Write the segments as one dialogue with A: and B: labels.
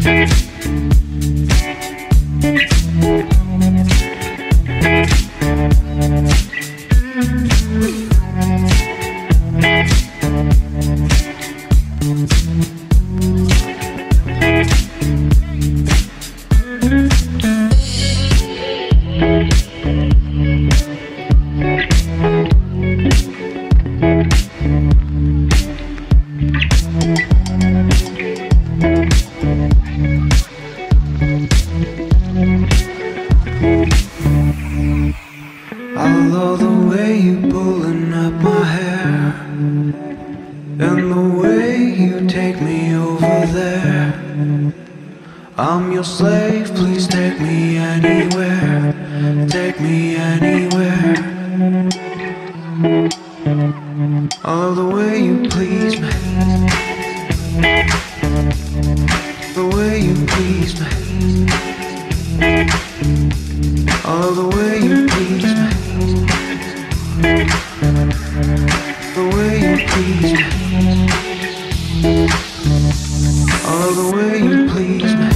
A: I'm your slave, please take me anywhere. Take me anywhere. I love the way you please me. The way you please me. I love the way you please me. The way you please me. I love the way you please me.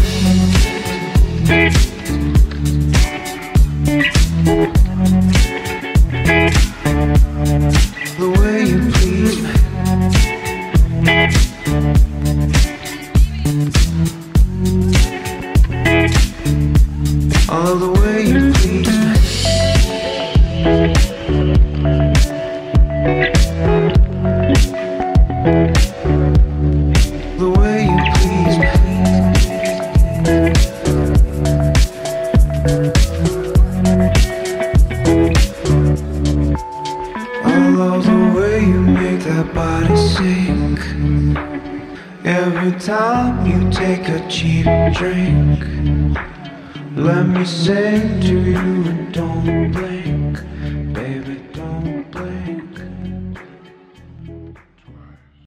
A: The way you please me. I love the way you please me. The way you please me. I love the way you make that body sink. Every time you take a cheap drink, let me sing to you and don't